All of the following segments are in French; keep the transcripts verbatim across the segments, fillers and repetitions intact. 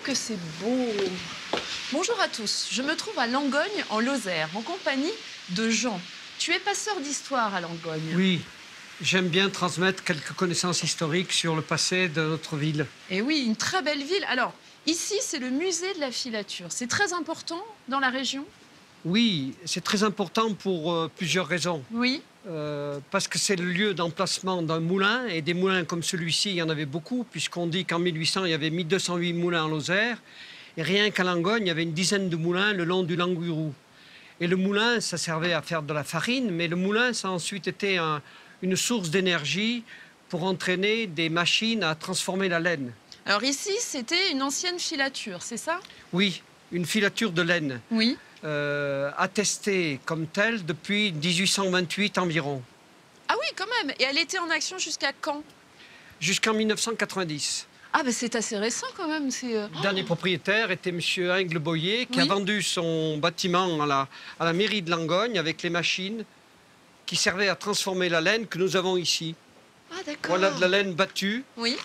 que c'est beau! Bonjour à tous, je me trouve à Langogne, en Lozère, en compagnie de Jean. Tu es passeur d'histoire à Langogne. Oui, j'aime bien transmettre quelques connaissances historiques sur le passé de notre ville. Et oui, une très belle ville. Alors, ici, c'est le musée de la filature. C'est très important dans la région? Oui, c'est très important pour euh, plusieurs raisons. Oui. Euh, parce que c'est le lieu d'emplacement d'un moulin, et des moulins comme celui-ci, il y en avait beaucoup, puisqu'on dit qu'en mille huit cents, il y avait mille deux cent huit moulins en Lozère, et rien qu'à Langogne, il y avait une dizaine de moulins le long du Languirou. Et le moulin, ça servait à faire de la farine, mais le moulin, ça a ensuite été un, une source d'énergie pour entraîner des machines à transformer la laine. Alors ici, c'était une ancienne filature, c'est ça? Oui, une filature de laine. Oui. Euh, attestée comme telle depuis mille huit cent vingt-huit environ. Ah oui, quand même. Et elle était en action jusqu'à quand? Jusqu'en mille neuf cent quatre-vingt-dix. Ah, ben c'est assez récent quand même. Le dernier oh propriétaire était M. Ingle-Boyer, qui oui. a vendu son bâtiment à la, à la mairie de Langogne avec les machines qui servaient à transformer la laine que nous avons ici. Ah, d'accord. Voilà de la laine battue. Oui.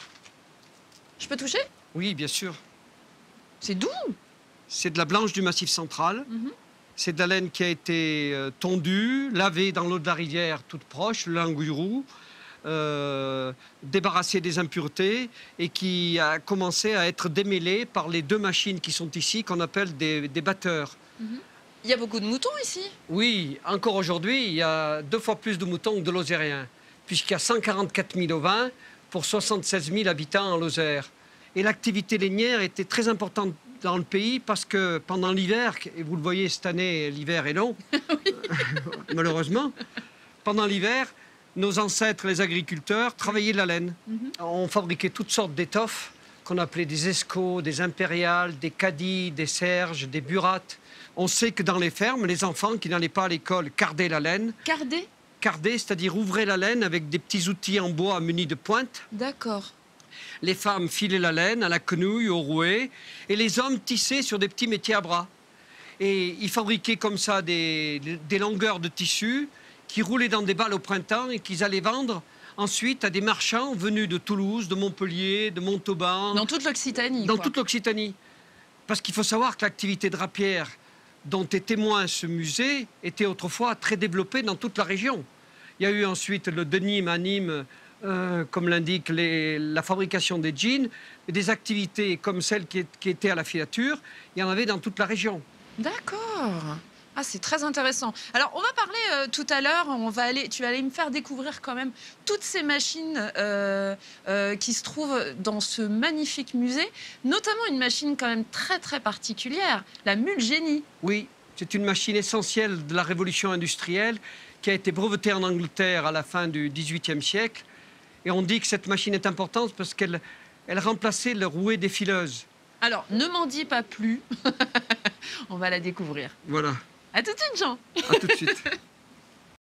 Je peux toucher? Oui, bien sûr. C'est doux. C'est de la blanche du Massif central. Mm-hmm. C'est de la laine qui a été euh, tondue, lavée dans l'eau de la rivière toute proche, le Languirou, euh, débarrassée des impuretés et qui a commencé à être démêlée par les deux machines qui sont ici, qu'on appelle des, des batteurs. Mm-hmm. Il y a beaucoup de moutons ici? Oui, encore aujourd'hui, il y a deux fois plus de moutons que de Lozériens, puisqu'il y a cent quarante-quatre mille ovins pour soixante-seize mille habitants en Lozère. Et l'activité lainière était très importante dans le pays parce que pendant l'hiver, et vous le voyez cette année, l'hiver est long, malheureusement, pendant l'hiver, nos ancêtres, les agriculteurs, travaillaient la laine. Mm-hmm. On fabriquait toutes sortes d'étoffes qu'on appelait des escaux, des impériales, des cadis, des serges, des burates. On sait que dans les fermes, les enfants qui n'allaient pas à l'école cardaient la laine. Carder? Carder, c'est-à-dire ouvraient la laine avec des petits outils en bois munis de pointes. D'accord. Les femmes filaient la laine à la quenouille, au rouet, et les hommes tissaient sur des petits métiers à bras. Et ils fabriquaient comme ça des, des longueurs de tissu qui roulaient dans des balles au printemps et qu'ils allaient vendre ensuite à des marchands venus de Toulouse, de Montpellier, de Montauban. Dans toute l'Occitanie. Dans quoi. toute l'Occitanie. Parce qu'il faut savoir que l'activité drapière dont est témoin ce musée était autrefois très développée dans toute la région. Il y a eu ensuite le de Nîmes à Nîmes, Euh, comme l'indique les, la fabrication des jeans, et des activités comme celle qui, est, qui était à la filature, il y en avait dans toute la région. D'accord. Ah, c'est très intéressant. Alors, on va parler euh, tout à l'heure, on va aller, tu vas aller me faire découvrir quand même toutes ces machines euh, euh, qui se trouvent dans ce magnifique musée, notamment une machine quand même très très particulière, la Mulgénie. Oui, c'est une machine essentielle de la révolution industrielle qui a été brevetée en Angleterre à la fin du dix-huitième siècle. Et on dit que cette machine est importante parce qu'elle elle remplaçait le rouet des fileuses. Alors, ne m'en dis pas plus. On va la découvrir. Voilà. À tout de suite, Jean. À tout de suite.